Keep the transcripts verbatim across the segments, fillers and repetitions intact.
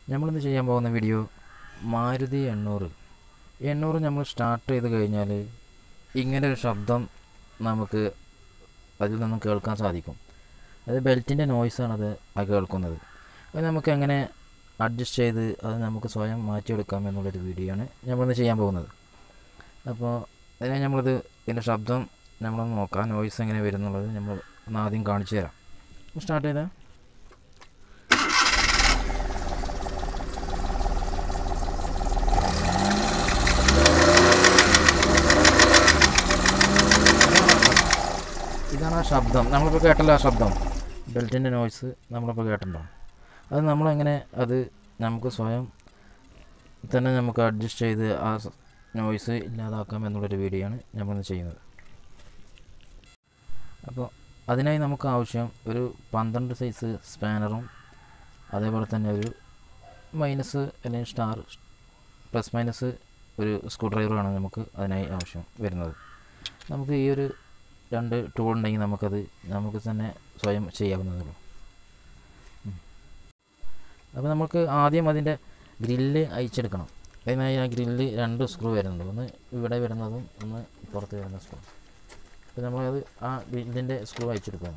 നമ്മളിന്ന് ചെയ്യാൻ പോകുന്ന വീഡിയോ മാരുതി എണ്ണൂറ് എണ്ണൂറ് നമ്മൾ സ്റ്റാർട്ട് ചെയ്ത് കഴിഞ്ഞാൽ ഇങ്ങനെ ഒരു ശബ്ദം നമുക്ക് അതിൽ നിന്നും കേൾക്കാൻ സാധിക്കും. അത് ബെൽറ്റിൻ്റെ നോയ്സാണത് ആ കേൾക്കുന്നത്. അത് നമുക്ക് എങ്ങനെ അഡ്ജസ്റ്റ് ചെയ്ത് അത് നമുക്ക് സ്വയം മാറ്റിയെടുക്കാം എന്നുള്ളൊരു വീഡിയോ ആണ് നമ്മളിന്ന് ചെയ്യാൻ പോകുന്നത്. അപ്പോൾ അതിനെ നമ്മളത് ഇതിൻ്റെ ശബ്ദം നമ്മളൊന്ന് നോക്കാം, നോയ്സ് എങ്ങനെ വരുന്നുള്ളത് നമ്മൾ ഒന്ന് ആദ്യം കാണിച്ചു തരാം. സ്റ്റാർട്ട് ചെയ്താൽ ഇതാണ് ആ ശബ്ദം. നമ്മളിപ്പോൾ കേട്ടല്ലോ, ആ ശബ്ദം ബെൽറ്റിൻ്റെ നോയ്സ് നമ്മളിപ്പോൾ കേട്ടിട്ടുണ്ടോ? അത് നമ്മളെങ്ങനെ അത് നമുക്ക് സ്വയം തന്നെ നമുക്ക് അഡ്ജസ്റ്റ് ചെയ്ത് ആ നോയ്സ് ഇല്ലാതാക്കാം എന്നുള്ളൊരു വീഡിയോ ആണ് നമ്മളിന്ന് ചെയ്യുന്നത്. അപ്പോൾ അതിനായി നമുക്ക് ആവശ്യം ഒരു പന്ത്രണ്ട് സൈസ് സ്പാനറും അതേപോലെ തന്നെ ഒരു മൈനസ് അല്ലെങ്കിൽ സ്റ്റാർ പ്ലസ് മൈനസ് ഒരു സ്ക്രൂ ഡ്രൈവറുമാണ് നമുക്ക് അതിനായി ആവശ്യം വരുന്നത്. നമുക്ക് ഈ ഒരു രണ്ട് ടൂൾ ഉണ്ടെങ്കിൽ നമുക്കത് നമുക്ക് തന്നെ സ്വയം ചെയ്യാവുന്നതുള്ളൂ. അപ്പോൾ നമുക്ക് ആദ്യം അതിൻ്റെ ഗ്രില്ല് അയച്ചെടുക്കണം. അതിനായി ആ ഗ്രില്ല് രണ്ട് സ്ക്രൂ വരുന്നുണ്ട്, ഒന്ന് ഇവിടെ വരുന്നതും ഒന്ന് പുറത്ത് വരുന്ന സ്ക്രൂ. അപ്പോൾ നമ്മളത് ആ ഗ്രില്ലിൻ്റെ സ്ക്രൂ അയച്ചെടുക്കണം.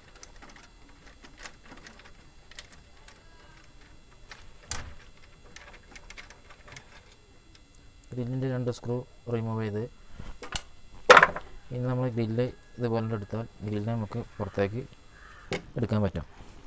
ഗ്രില്ലിൻ്റെ രണ്ട് സ്ക്രൂ റിമൂവ് ചെയ്ത് ഇനി നമ്മൾ ഗ്രില്ല് ഇതുപോലെ എടുത്താൽ ഗ്രില്ല് നമുക്ക് പുറത്തേക്ക് എടുക്കാൻ പറ്റും.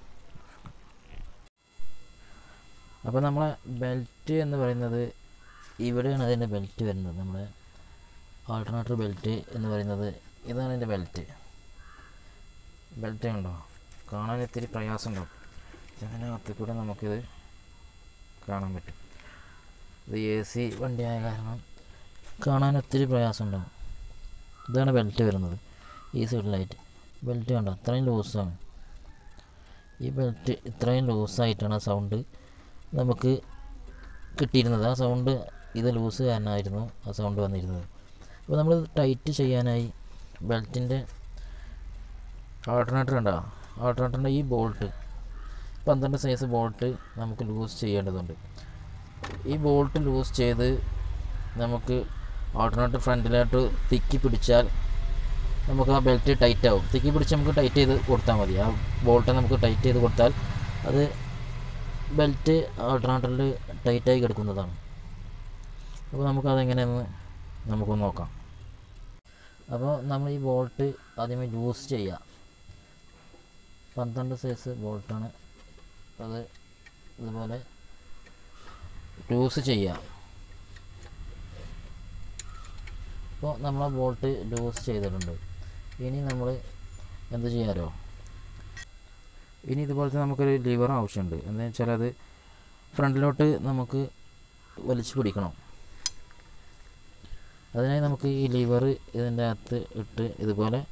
അപ്പോൾ നമ്മളെ ബെൽറ്റ് എന്ന് പറയുന്നത് ഇവിടെയാണ് അതിൻ്റെ ബെൽറ്റ് വരുന്നത്. നമ്മുടെ ആൾട്ടർനേറ്റർ ബെൽറ്റ് എന്ന് പറയുന്നത് ഇതാണ് എൻ്റെ ബെൽറ്റ്. ബെൽറ്റ് ഉണ്ടോ? കാണാൻ ഇത്തിരി പ്രയാസമുണ്ടാവും. ഇതിനകത്ത് കൂടെ നമുക്കിത് കാണാൻ പറ്റും. ഇത് എ സി വണ്ടിയായ കാരണം കാണാൻ ഒത്തിരി പ്രയാസമുണ്ടാവും. ഇതാണ് ബെൽറ്റ് വരുന്നത്. ഈ സൈഡിലായിട്ട് ബെൽറ്റ് കണ്ടോ, അത്രയും ലൂസാണ്. ഈ ബെൽറ്റ് ഇത്രയും ലൂസായിട്ടാണ് ആ സൗണ്ട് നമുക്ക് കിട്ടിയിരുന്നത്. ആ സൗണ്ട് ഇത് ലൂസ് കാരണമായിരുന്നു ആ സൗണ്ട് വന്നിരുന്നത്. അപ്പോൾ നമ്മൾ ടൈറ്റ് ചെയ്യാനായി ബെൽറ്റിൻ്റെ ആൾട്ടർനേറ്റർ ഉണ്ടോ, ആൾട്ടർനേറ്ററിൻ്റെ ഈ ബോൾട്ട് പന്ത്രണ്ട് സൈസ് ബോൾട്ട് നമുക്ക് ലൂസ് ചെയ്യേണ്ടതുണ്ട്. ഈ ബോൾട്ട് ലൂസ് ചെയ്ത് നമുക്ക് ആൾട്ടർനേറ്റർ ഫ്രണ്ടിലോട്ട് തിക്കി പിടിച്ചാൽ നമുക്ക് ആ ബെൽറ്റ് ടൈറ്റ് ആവും. തിക്കി പിടിച്ച് നമുക്ക് ടൈറ്റ് ചെയ്ത് കൊടുത്താൽ മതി. ആ ബോൾട്ട് നമുക്ക് ടൈറ്റ് ചെയ്ത് കൊടുത്താൽ അത് ബെൽറ്റ് ആൾട്ടർനേറ്ററിൽ ടൈറ്റായി കിടക്കുന്നതാണ്. അപ്പോൾ നമുക്കതെങ്ങനെയെന്ന് നമുക്കൊന്ന് നോക്കാം. അപ്പോൾ നമ്മൾ ഈ ബോൾട്ട് ആദ്യമേ ലൂസ് ചെയ്യുക. പന്ത്രണ്ട് സൈസ് ബോൾട്ടാണ് അത്. ഇതുപോലെ ലൂസ് ചെയ്യുക. അപ്പോൾ നമ്മൾ ആ ബോൾട്ട് ലൂസ് ചെയ്തിട്ടുണ്ട്. ഇനി നമ്മൾ എന്ത് ചെയ്യാമോ, ഇനി ഇതുപോലത്തെ നമുക്കൊരു ലിവർ ആവശ്യമുണ്ട്. എന്താണെന്ന് വെച്ചാൽ അത് ഫ്രണ്ടിലോട്ട് നമുക്ക് വലിച്ചു പിടിക്കണം. അതിനായി നമുക്ക് ഈ ലിവർ ഇതിൻ്റെ അകത്ത് ഇട്ട് ഇതുപോലെ,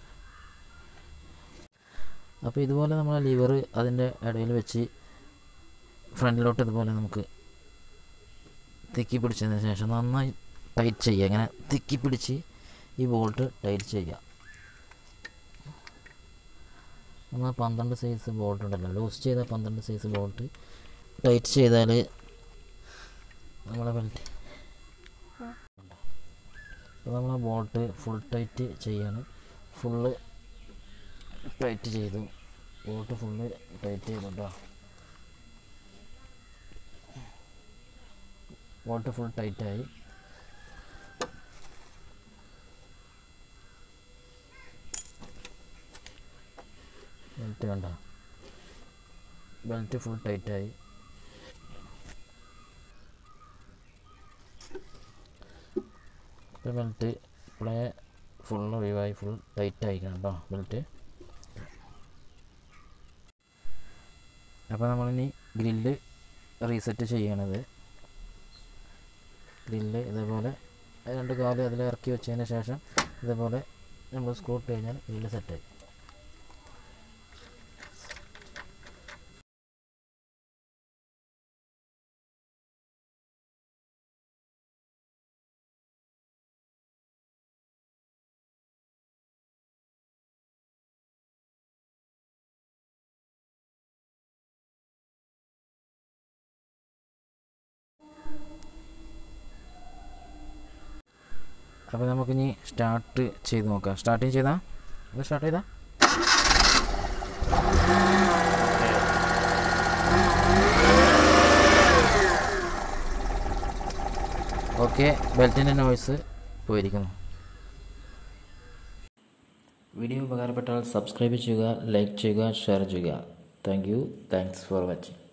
അപ്പോൾ ഇതുപോലെ നമ്മൾ ലിവർ അതിൻ്റെ ഇടയിൽ വെച്ച് ഫ്രണ്ടിലോട്ട് ഇതുപോലെ നമുക്ക് തിക്കി പിടിച്ചതിന് ശേഷം നന്നായി ടൈറ്റ് ചെയ്യുക. ഇങ്ങനെ തിക്കി പിടിച്ച് ഈ ബോൾട്ട് ടൈറ്റ് ചെയ്യുക. നമ്മൾ പന്ത്രണ്ട് സൈസ് ബോൾട്ട് ഉണ്ടല്ലോ, ലൂസ് ചെയ്ത പന്ത്രണ്ട് സൈസ് ബോൾട്ട് ടൈറ്റ് ചെയ്താൽ നമ്മളെ ബെൽറ്റ്, അപ്പോൾ നമ്മളെ ബോൾട്ട് ഫുൾ ടൈറ്റ് ചെയ്യാണ്. ഫുള്ള് ടൈറ്റ് ചെയ്തു. ബോൾട്ട് ഫുള്ള് ടൈറ്റ് ചെയ്തു കേട്ടോ. ബോൾട്ട് ഫുൾ ടൈറ്റായി. ബെൽറ്റ് കണ്ട, ബെൽറ്റ് ഫുൾ ടൈറ്റായി. ഇപ്പോൾ ബെൽറ്റ് പ്ലേ ഫുൾ ഒഴിവായി, ഫുൾ ടൈറ്റായി കേട്ടോ ബെൽറ്റ്. അപ്പോൾ നമ്മളിനി ഗ്രില്ല് റീസെറ്റ് ചെയ്യണത്. ഗ്രില്ല് ഇതേപോലെ രണ്ട് കാല് അതിൽ ഇറക്കി വെച്ചതിന് ശേഷം ഇതേപോലെ നമ്മൾ സ്ക്രൂ ഇട്ട് കഴിഞ്ഞാൽ ഗ്രില്ല് സെറ്റായി. അപ്പോൾ നമുക്കിനി സ്റ്റാർട്ട് ചെയ്ത് നോക്കാം. സ്റ്റാർട്ട് ചെയ്താൽ ഇത് സ്റ്റാർട്ട് ചെയ്താൽ ഓക്കെ. ബെൽറ്റിൻ്റെ നോയ്സ് പോയിരിക്കുന്നു. വീഡിയോ ഉപകാരപ്പെട്ടാൽ സബ്സ്ക്രൈബ് ചെയ്യുക, ലൈക്ക് ചെയ്യുക, ഷെയർ ചെയ്യുക. Thank you. Thanks for watching.